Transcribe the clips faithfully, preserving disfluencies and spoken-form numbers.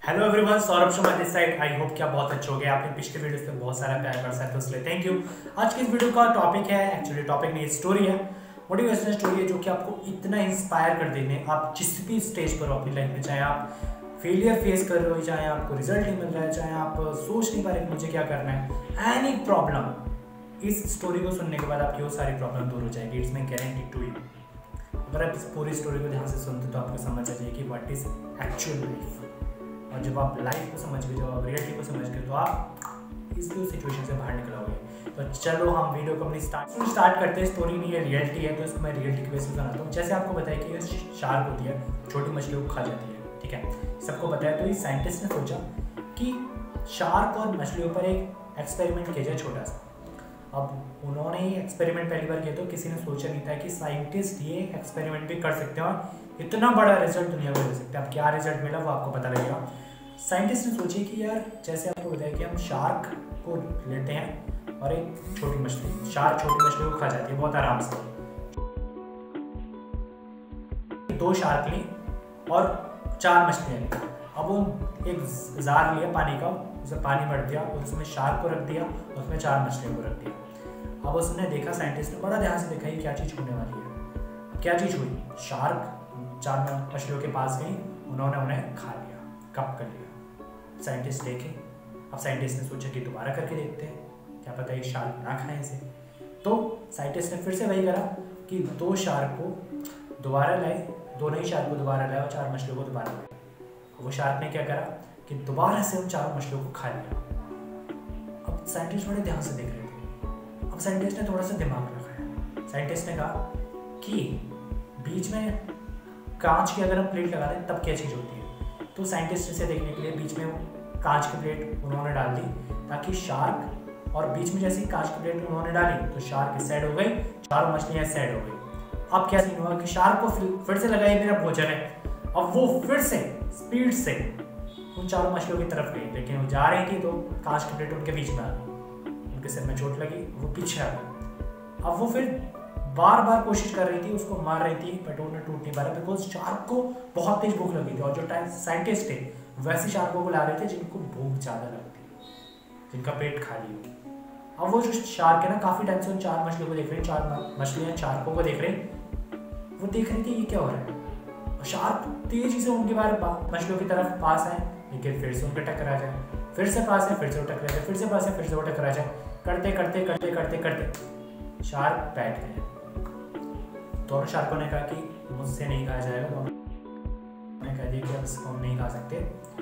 Hello everyone, Saurabh Sharma this side. I hope कि आप बहुत अच्छे हो गए। आपने पिछले वीडियोस पे बहुत सारा प्यार कर सकते हो, इसलिए थैंक यू। आज की इस वीडियो का टॉपिक है, एक्चुअली टॉपिक नहीं, स्टोरी है, मोटिवेशनल स्टोरी है जो कि आपको इतना इंस्पायर कर देने आप जिस भी स्टेज पर हो अपनी लाइफ में, चाहे आप फेलियर फेस कर रहे हो, चाहे आपको रिजल्ट नहीं मिल रहा है, चाहे आप सोच नहीं पा रहे मुझे क्या करना है, एनी प्रॉब्लम, इस स्टोरी को सुनने के बाद आपकी वो सारी प्रॉब्लम दूर हो जाएगी। It's my guarantee to you. अगर आप इस पूरी स्टोरी को ध्यान से सुनते तो आपको समझ आ जाएगी व्हाट इज एक्चुअल लाइफ। और जब आप लाइफ को समझ गए, जब आप रियलिटी को समझ गए, तो आप इस सिचुएशन से बाहर निकलोगे। तो चलो हम वीडियो को अपनी स्टार्ट स्टार्ट करते हैं। स्टोरी नहीं है, रियलिटी है, तो इसको मैं रियलिटी की बेसिस पे बनाता हूँ। जैसे आपको बताया कि ये शार्क होती है, छोटी मछलियों को खा जाती है, ठीक है, सबको पता है। तो इस साइंटिस्ट ने सोचा कि शार्क और मछलियों पर एक एक्सपेरिमेंट किया जाए, छोटा सा। अब उन्होंने ये एक्सपेरिमेंट पहली बार किया तो किसी ने सोचा नहीं था कि साइंटिस्ट ये एक्सपेरिमेंट भी कर सकते हैं और इतना बड़ा रिजल्ट दुनिया को दे सकते हैं। अब क्या रिजल्ट मिला वो आपको पता लगेगा। साइंटिस्ट ने सोची कि यार, जैसे आपको बताया कि हम शार्क को लेते हैं और एक छोटी मछली, शार्क छोटी मछली को खा जाती है बहुत आराम से। दो शार्क ली और चार मछलियाँ ली। अब वो एक जार लिया पानी का, उसमें पानी भर दिया, उसमें शार्क को रख दिया, उसमें चार मछलियों को रख दिया। अब उसने देखा, साइंटिस्ट ने बड़ा ध्यान से देखा ये क्या चीज़ होने वाली है। क्या चीज़ हुई? शार्क चार मछलियों के पास गई, उन्होंने उन्हें खा लिया, कप कर लिया। साइंटिस्ट देखे। अब साइंटिस्ट ने सोचा कि दोबारा करके देखते हैं, क्या पता ये शार्क ना खाए इसे। तो साइंटिस्ट ने फिर से वही करा कि दो शार्क को दोबारा लाए, दोनों ही शार्क को दोबारा लाए और चार मछलियों को दोबारा लाए। वो शार्क ने क्या करा कि दोबारा से उन चारों मछलियों को खा लिया। अब साइंटिस्ट बड़े ध्यान से देख रहे थे। अब साइंटिस्ट ने थोड़ा सा दिमाग लगाया। साइंटिस्ट ने कहा कि बीच में कांच की अगर हम प्लेट लगा दें तब क्या चीज़ होती है। तो साइंटिस्ट इसे देखने के लिए बीच में कांच की प्लेट उन्होंने डाल दी, ताकि शार्क, और बीच में जैसे कांच की प्लेट उन्होंने डाली तो शार्क इस साइड हो गई, चारों मछलियाँ इस साइड हो गई। अब क्या सीन हुआ कि शार्क को फिर से लगा ये मेरा भोजन है। अब वो फिर से स्पीड से उन चारों मछलियों की तरफ गई, लेकिन वो जा रही थी तो कांच की प्लेट उनके बीच में आ गई, उनके सिर में चोट लगी, वो पीछे आ गई। अब वो फिर बार बार कोशिश कर रही थी, उसको मार रही थी, बट उन्हें टूट नहीं पा रहा, बिकॉज शार्क को बहुत तेज भूख लगी थी। और जो टाइम साइंटिस्ट थे वैसे शार्कों को ला रहे थे जिनको भूख ज़्यादा लगती, जिनका पेट खाली हो। अब वो जो शार्क है ना, काफ़ी टाइम से उन चार मछलियों को देख रहे हैं, चार मछलियाँ शार्कों को देख रहे हैं। वो देख रही थी ये क्या हो रहा है। शार्क तेजी से उनके बारे मछलियों की तरफ पास आए, लेकिन फिर से उनका टकरा जाए, फिर से पास है, फिर से वो टकरा जाए, फिर से पास है, फिर से वो टकरा जाए। करते करते करते करते करते शार्क बैठ गए। दोनों शार्कों ने कहा कि मुझसे नहीं खाया जाएगा। दोनों ने कह दिया कि अब इसको हम नहीं खा सकते,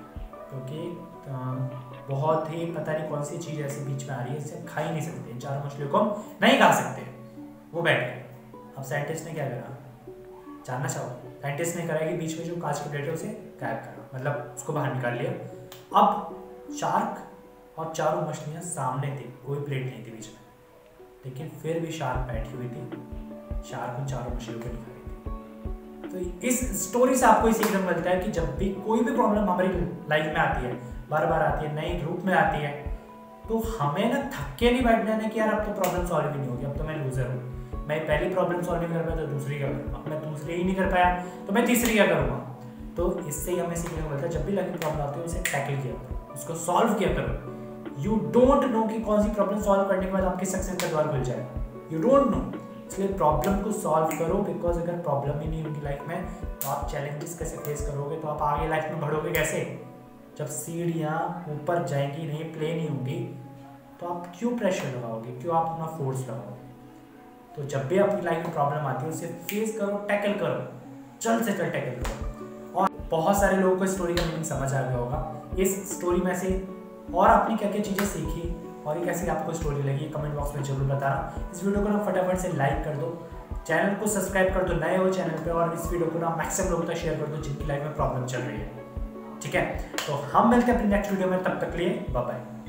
क्योंकि बहुत ही पता नहीं कौन सी चीज़ ऐसी बीच में आ रही है, इसे खा ही नहीं सकते, चारों मछलियों को हम नहीं खा सकते। वो बैठ गए। अब साइंटिस्ट ने क्या करा, जानना चाहो? साइंटिस्ट ने करा कि बीच में जो कांच की प्लेट है उसे गायब करा, मतलब उसको बाहर निकाल लिया। अब शार्क और चारों मछलियाँ सामने थी, कोई प्लेट नहीं थी बीच में, लेकिन फिर भी शार्क बैठी हुई थी, शार्क उन चारों मछलियों को नहीं खा रही थी। तो इस स्टोरी से आपको ये सीखने को मिलता है कि जब भी कोई भी प्रॉब्लम हमारी लाइफ में आती है, बार बार आती है, नई रूप में आती है, तो हमें ना थक के नहीं बैठना है कि यार अब तो प्रॉब्लम सॉल्व ही नहीं होगी, अब तो मैं लूजर हूँ, मैं पहली प्रॉब्लम सॉल्व नहीं कर पाया तो दूसरी क्या करूँगा, मैं दूसरी ही नहीं कर पाया तो मैं तीसरी क्या करूँगा। तो इससे ही हमें सीखने को मिलता है, जब भी लाइफ में प्रॉब्लम आती है उसे टैकल किया करो, उसको सॉल्व किया करो। यू डोंट नो कि कौन सी प्रॉब्लम सॉल्व करने के बाद आपकी सक्सेस का द्वार खुल जाएगा, यू डोंट नो। इसलिए प्रॉब्लम को सॉल्व करो, बिकॉज अगर प्रॉब्लम ही नहीं होगी लाइफ में तो आप चैलेंजेस कैसे फेस करोगे, तो आप आगे लाइफ में बढ़ोगे कैसे? जब सीढ़ियाँ ऊपर जाएंगी नहीं, प्लेन ही होंगी, तो आप क्यों प्रेशर लगाओगे, क्यों आप अपना फोर्स लगाओगे? तो जब भी आपकी लाइफ में प्रॉब्लम आती है उसे फेस करो, टैकल करो, जल्द से जल्द टैकल करो। और बहुत सारे लोगों को स्टोरी का मीनिंग समझ आ गया होगा। इस स्टोरी में से और आपने क्या क्या चीज़ें सीखी और ये कैसी आपको स्टोरी लगी, कमेंट बॉक्स में जरूर बताना। इस वीडियो को ना फटाफट से लाइक कर दो, चैनल को सब्सक्राइब कर दो नए हो चैनल पे, और इस वीडियो को ना मैक्सिमम लोगों तक शेयर कर दो जिनकी लाइफ में प्रॉब्लम चल रही है, ठीक है। तो हम मिलते हैं अपनी नेक्स्ट वीडियो में, तब तक लिए बाय बाय।